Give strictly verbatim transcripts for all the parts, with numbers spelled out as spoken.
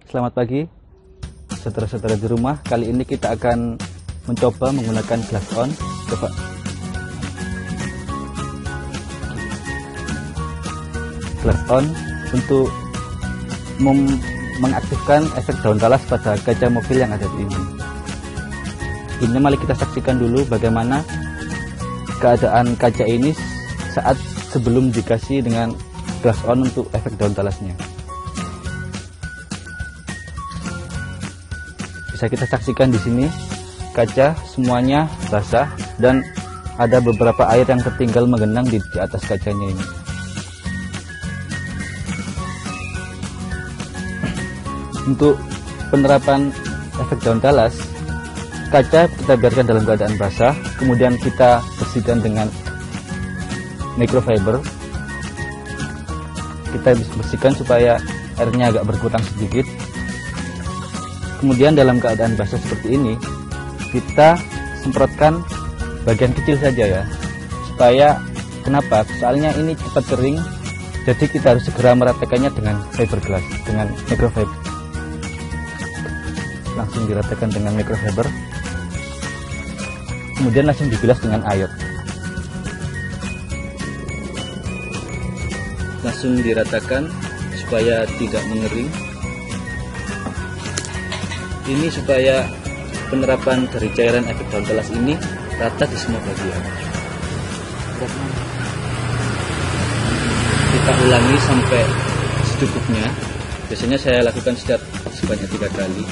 Selamat pagi, saudara-saudara di rumah. Kali ini kita akan mencoba menggunakan glass on. Coba. Glass on untuk mengaktifkan efek daun talas pada kaca mobil yang ada di ini. Sebelumnya mari kita saksikan dulu bagaimana keadaan kaca ini saat sebelum dikasih dengan glass on untuk efek daun talasnya. Bisa kita saksikan di sini kaca semuanya basah dan ada beberapa air yang tertinggal menggenang di, di atas kacanya ini. Untuk penerapan efek daun talas, kaca kita biarkan dalam keadaan basah, kemudian kita bersihkan dengan microfiber. Kita bersihkan supaya airnya agak berkurang sedikit. Kemudian dalam keadaan basah seperti ini, kita semprotkan bagian kecil saja ya, supaya kenapa? Soalnya ini cepat kering, jadi kita harus segera meratakannya dengan fiberglass, dengan microfiber. Langsung diratakan dengan microfiber, kemudian langsung dibilas dengan air. Langsung diratakan supaya tidak mengering. Ini supaya penerapan dari cairan efek daun talas ini rata di semua bagian. Kita ulangi sampai secukupnya. Biasanya saya lakukan setiap sebanyak tiga kali.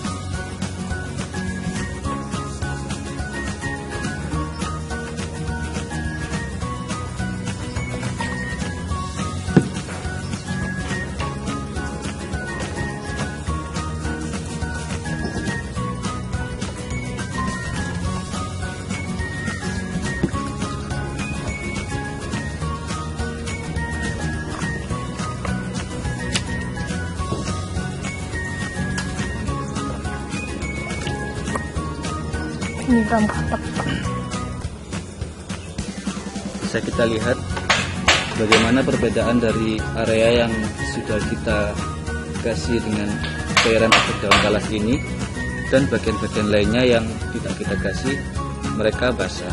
Ini belum kotak. Bisa kita lihat bagaimana perbedaan dari area yang sudah kita kasih dengan cairan efek daun talas ini dan bagian-bagian lainnya yang tidak kita kasih, mereka basah.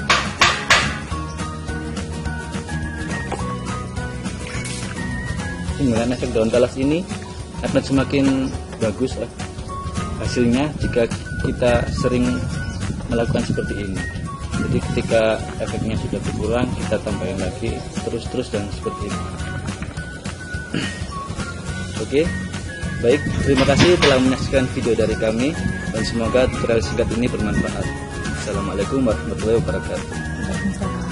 Penggunaan efek daun talas ini akan semakin bagus hasilnya jika kita sering melakukan seperti ini. Jadi ketika efeknya sudah berkurang, kita tambahkan lagi terus-terus dan seperti ini. Oke, baik, terima kasih telah menyaksikan video dari kami dan semoga tutorial singkat ini bermanfaat. Assalamualaikum warahmatullahi wabarakatuh.